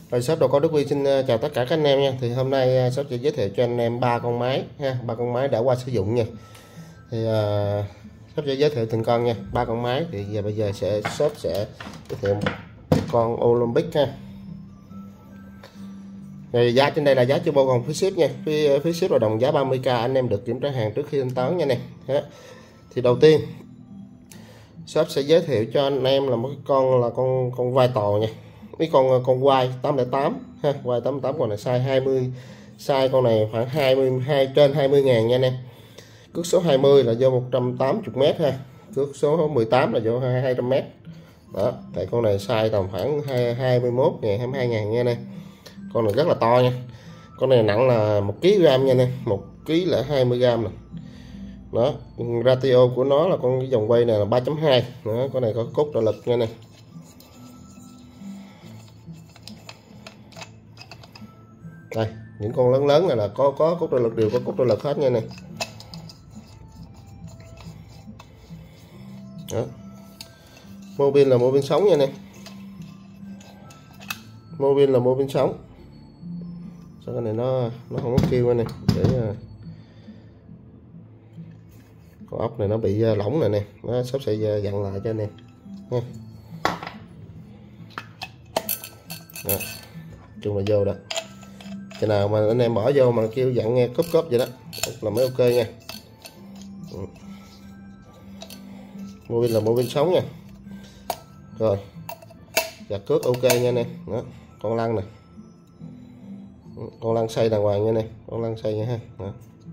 Rồi shop Đồ Có Đức Huy xin chào tất cả các anh em nha. Thì hôm nay shop sẽ giới thiệu cho anh em 3 con máy ha, 3 con máy đã qua sử dụng nha. Thì shop sẽ giới thiệu từng con nha, 3 con máy. Thì bây giờ shop sẽ giới thiệu một con Olympic ha. Rồi giá trên đây là giá chưa bao gồm phí ship nha. Phí ship là đồng giá 30k, anh em được kiểm tra hàng trước khi thanh toán nha nè. Thì đầu tiên shop sẽ giới thiệu cho anh em là một cái con là con vai tò nha. Cái con quay 808 ha, quay 88, con này size 20, size con này khoảng 22 trên 20 ngàn nha anh em. Cước số 20 là vô 180m ha, cước số 18 là vô 200m đó. Tại con này size tầm khoảng 21 ngàn 22 ngàn nha anh em. Con này rất là to nha, con này nặng là 1 kg nha anh em, 1 kg là 20g nè đó. Ratio của nó là con cái dòng quay này là 3.2 đó. Con này có cốt trợ lực nha này. Đây, những con lớn lớn này là có cốt trợ lực, đều có cốt trợ lực hết nha này. Đó. Mô pin là mô pin sống nha này. Mô pin là mô pin sống. Sao cái này nó không có kêu này để con ốc này nó bị lỏng này nè, nó sắp sẽ dặn lại cho anh em nha. Đó. Chung là vô đó. Cái nào mà anh em bỏ vô mà kêu dặn nghe cốp vậy đó là mới ok nha. Mô pin là mô pin sống nha. Rồi giặt cước ok nha nè. Đó, con lăn nè, con lăn xay đàng hoàng nha nè, con lăn xay nha ha. Đó.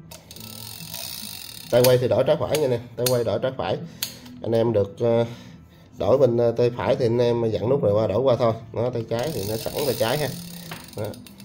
Tay quay thì đổi trái phải nha nè, tay quay đổi trái phải. Anh em được đổi bên tay phải thì anh em dặn nút này qua đổi qua thôi. Nó tay trái thì nó sẵn tay trái ha. Đó.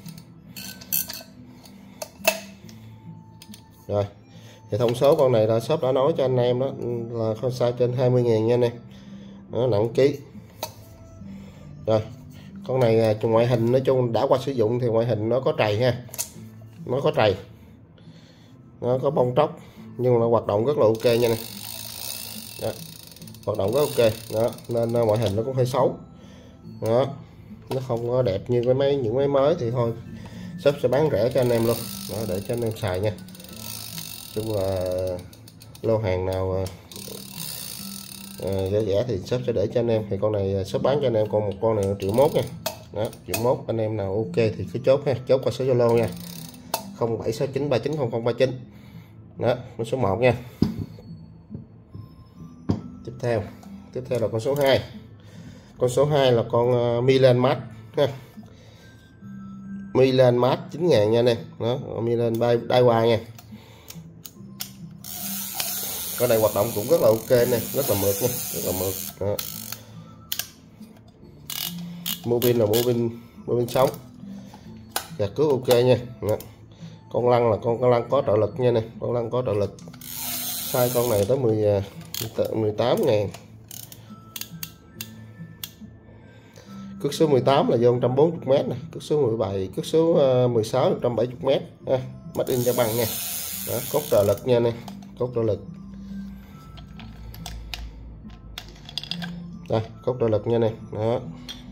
Rồi thì thông số con này là shop đã nói cho anh em đó là con size trên 20 ngàn nha nè. Nó nặng ký. Rồi con này ngoại hình nói chung đã qua sử dụng thì ngoại hình nó có trầy ha, nó có trầy, nó có bong tróc nhưng mà hoạt động rất là ok nha nè. Đó. Hoạt động rất ok đó, nên ngoại hình nó cũng hơi xấu đó, nó không có đẹp như những máy mới thì thôi shop sẽ bán rẻ cho anh em luôn đó, để cho anh em xài nha. Chung là lô hàng nào rẻ thì shop sẽ để cho anh em. Thì con này shop bán cho anh em một con này 1,1 triệu nha. Đó, 1,1 triệu. Anh em nào ok thì cứ chốt ha, chốt qua số Zalo nha, 0769390039 đó, con số 1 nha. Tiếp theo là con số 2. Con số 2 là con Milan Mart ha. Milan Mart 9.000 nha nè. Đó, Milan Daiwa nha. Con này hoạt động cũng rất là ok nè, rất là mượt nha, rất là mượt. Đó. Mô pin là mô pin sống. Gạt cước ok nha. Đó. Con lăn là con lăn có trợ lực nha nè, con lăn có trợ lực. Size con này tới 18 ngàn. Cước số 18 là vô 140m nè, cước số 17, cước số 16 170m ha. Made in Japan nha. Đó, cốt trợ lực nha nè, cốt trợ lực. Đây, cốt trợ lực nha nè. Đó.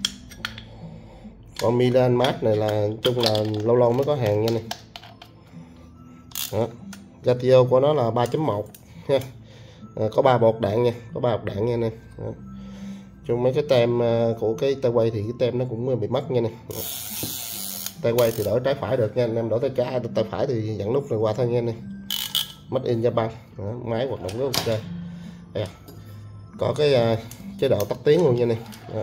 Con Milan Mart này là chung là lâu lâu mới có hàng nha nè. Đó. Ratio của nó là 3.1 ha. Có 3 bột đạn nha, có 3 bột đạn nha nè. Chung mấy cái tem của cái tay quay thì cái tem nó cũng bị mất nha nè. Tay quay thì đổi trái phải được nha, anh em đổi tay phải thì dặn nút này qua thôi nha nè. Made in Japan. Đó, máy hoạt động rất ok. Đây. Có cái chế độ tắt tiếng luôn nha nè.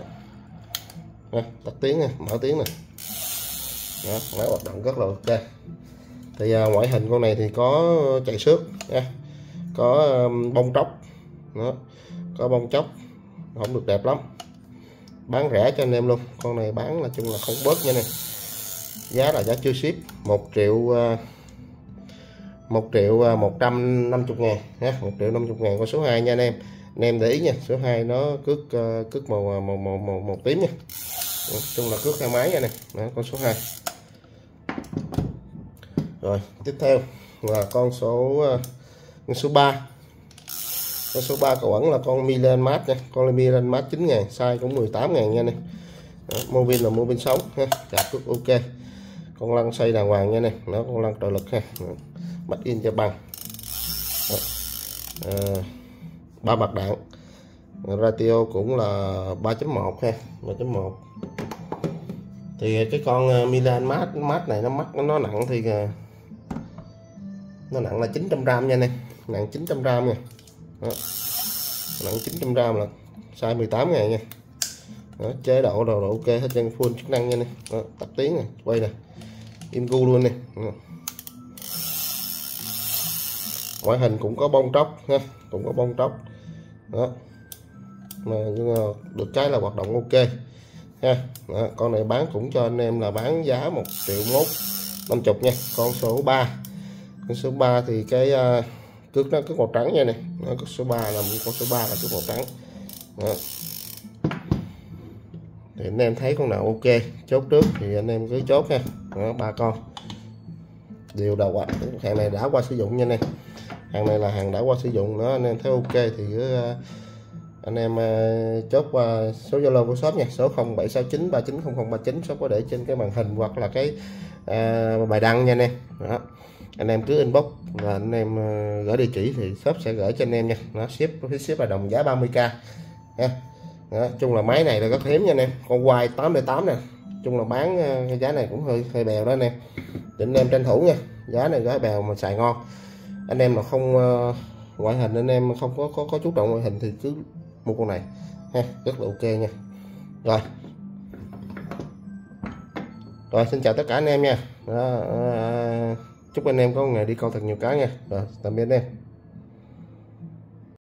Tắt tiếng nè, mở tiếng nè. Đó, máy hoạt động rất là ok. Thì ngoại hình con này thì có chạy xước nha, có bong tróc đó, có bong chóc không được đẹp lắm, bán rẻ cho anh em luôn. Con này bán là chung là không bớt nha nè. Giá là giá chưa ship, 1.150.000 ha, 1.050.000 con số 2 nha anh em. Anh em để ý nha, số 2 nó cước màu tím nha. Nói chung là cước hai máy nha nè. Đó, con số 2. Rồi tiếp theo là con số 3. Con số 3 cậu ẩn là con Milan Mart nha, con Milan Mart 9.000, size cũng 18.000 nha nè. Đó, mô pin là mô pin sống ha, cạp cũng ok, con lăn xoay đàng hoàng nha này, nó con lăn trợ lực ha, made in Japan. Ba bạc đạn, ratio cũng là 3.1 ha, 3.1. Thì cái con Milan mát này nó nặng thì nó nặng là 900 gram nha này, nặng 900 gram nha. Đó. Nặng 900 gram là size 18 ngày nha. Đó, chế độ đồ ok hết trơn, full chức năng nha này. Đó, tắt tiếng này, quay nè, im gu luôn này. Đó. Ngoại hình cũng có bông tróc ha, cũng có bông tróc. Đó. Mà được cái là hoạt động ok ha. Đó, con này bán cũng cho anh em là bán giá 1.150.000 nha. Con số 3, con số 3 thì cái cước nó cước màu trắng nha này. Đó, con số 3 là con số 3 là cước màu trắng. Đó. Thì anh em thấy con nào ok chốt trước thì anh em cứ chốt ha. Đó, 3 con đều đầu ạ. Hàng này đã qua sử dụng nha này, hàng này là hàng đã qua sử dụng. Đó, anh em thấy ok thì cứ anh em chốt qua số Zalo của shop nha, số 0769390039, shop có để trên cái màn hình hoặc là cái bài đăng nha anh em. Đó, anh em cứ inbox và anh em gửi địa chỉ thì shop sẽ gửi cho anh em nha. Nó ship là đồng giá 30k nha. Đó, chung là máy này là rất hiếm nha anh em, con Y 808 nè, chung là bán cái giá này cũng hơi bèo đó anh em, để anh em tranh thủ nha, giá này giá bèo mà xài ngon. Anh em mà không ngoại hình, anh em không có chú trọng ngoại hình thì cứ mua con này ha, rất là ok nha. Rồi xin chào tất cả anh em nha. Đó, chúc anh em có ngày đi câu thật nhiều cá nha. Rồi tạm biệt anh em.